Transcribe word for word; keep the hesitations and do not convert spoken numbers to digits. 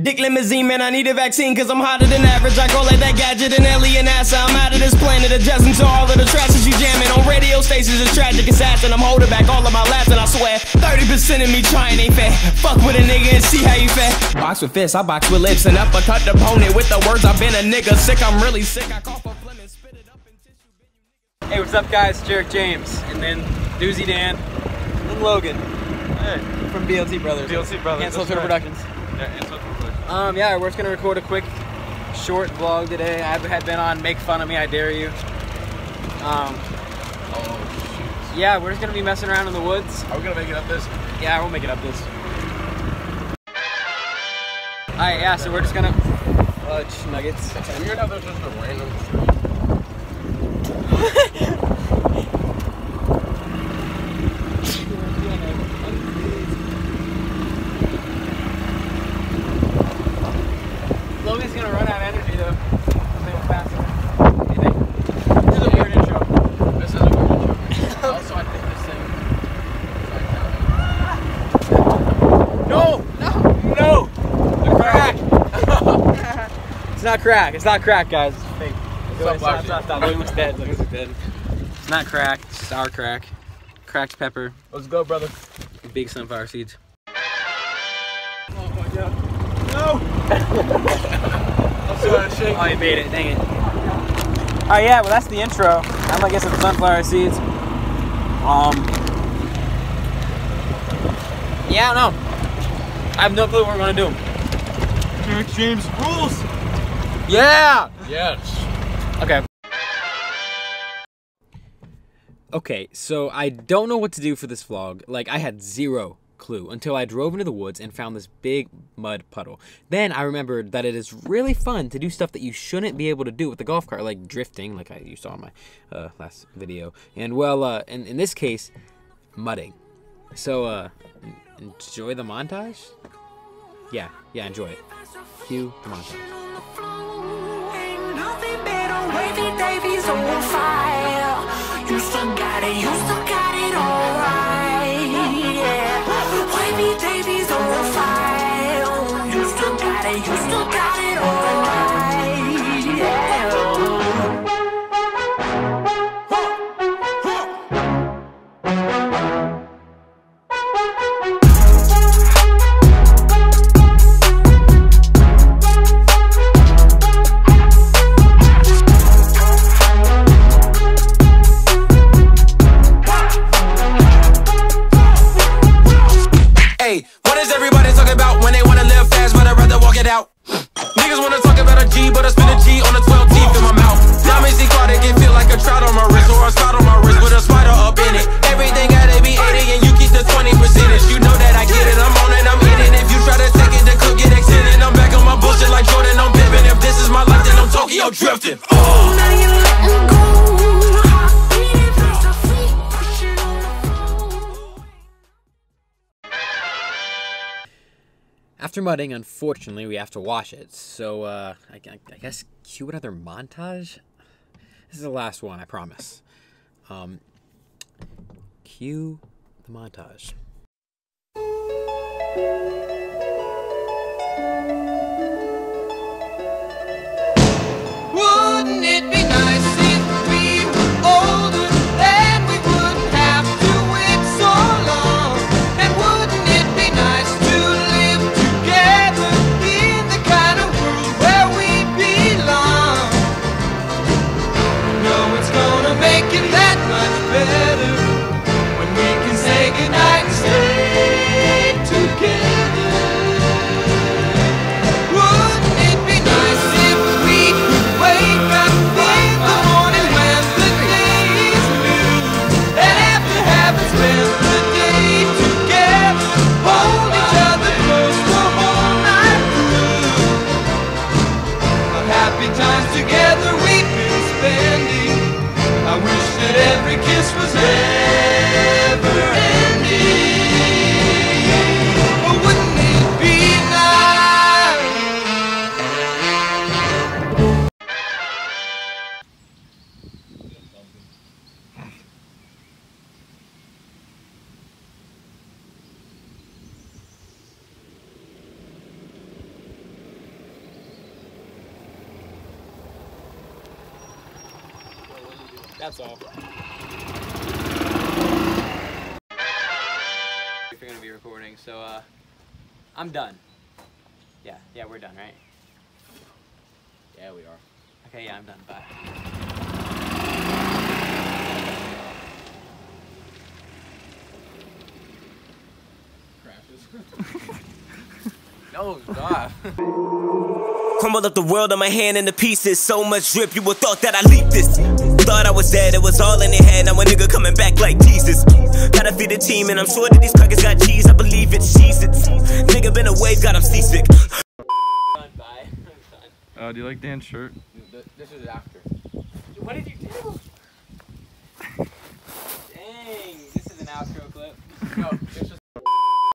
Dick limousine, man, I need a vaccine, cause I'm hotter than average. I go like that gadget and alien NASA. I'm out of this planet, adjusting to all of the trash that you jamming. On radio stations, a tragic assassin. I'm holding back all of my laughs, and I swear thirty percent of me trying ain't fair. Fuck with a nigga and see how you fare. Box with fists, I box with lips, and uppercut the opponent with the words. I've been a nigga sick, I'm really sick. I cough up lemon, spit it up in tissue. Hey, what's up, guys? Jarek James, and then Doozy Dan, and Logan. Hey. From B L T Brothers. B L T Brothers. Cancel Twitter right. Productions. Yeah, Cancel Twitter Productions. Um, yeah, we're just gonna record a quick, short vlog today. I had been on Make Fun of Me, I Dare You. Um, oh, shoot. Yeah, we're just gonna be messing around in the woods. Are we gonna make it up this? Yeah, we'll make it up this. Alright, yeah, so we're just gonna fudge nuggets. Have you heard how there's just a random Logan's gonna run out of energy though. Faster. What do you think? This is a weird intro. This is a weird intro. Also, I think this thing. No! No! No! The crack! It's not crack. It's not crack, guys. It's fake. Stop, stop, stop, stop. Logan was dead. Logan was dead. It's not crack. It's just our crack. Cracked pepper. Let's go, brother. Big sunflower seeds. Oh my god. No! I'm so out of shape. Oh, you made it. Dang it. Alright, yeah, well, that's the intro. I'm gonna get some sunflower seeds. Um. Yeah, I don't know. I have no clue what we're gonna do. Jarek James rules! Yeah! Yes. Okay. Okay, so I don't know what to do for this vlog. Like, I had zero clue until I drove into the woods and found this big mud puddle. Then I remembered that it is really fun to do stuff that you shouldn't be able to do with the golf cart, like drifting, like I you saw in my uh, last video. And well, uh, in, in this case, mudding. So, uh, enjoy the montage? Yeah, yeah, enjoy it. Cue the montage. Wavy Davies on fire. You still got it, you still got it all right. Yeah. Wavy Davies on fire. You still got it, you still got it all right. Yeah. Out. Niggas wanna talk about a G, but I spin a G on a twelve teeth in my mouth. Diamonds aquatic, it feel like a trout on my wrist or a spot on my wrist with a spider up in it. Everything gotta be eighty and you keep the twenty percentage. You know that I get it, I'm on it, I'm in it. If you try to take it, the clip get extended. I'm back on my bullshit like Jordan, I'm pimping. If this is my life, then I'm Tokyo drifting. Oh. Now you letting go. After mudding, unfortunately, we have to wash it. So, uh, I, I guess cue another montage? This is the last one, I promise. Um, cue the montage. Wouldn't it be nice if we were older and we wouldn't have to wait so long? And wouldn't it be nice to live together in the kind of world where we belong? No, it's gonna make it that much better when we can say goodnight and stay together. Wouldn't it be nice if we could wake up in the morning That's all. If you're gonna be recording, so uh, I'm done. Yeah, yeah, we're done, right? Yeah, we are. Okay, yeah, I'm done. Bye. No, stop. Crumbled up the world on my hand into pieces. So much drip, you would thought that I leaked this. Thought I was dead, it was all in their head. Now a nigga coming back like Jesus. Gotta feed the team, and I'm sure that these crackers got cheese. I believe it's cheese. It's nigga been away, got him seasick. Bye. Uh, do you like Dan's shirt? This is after. What did you do? Dang, this is an outro clip. No, this was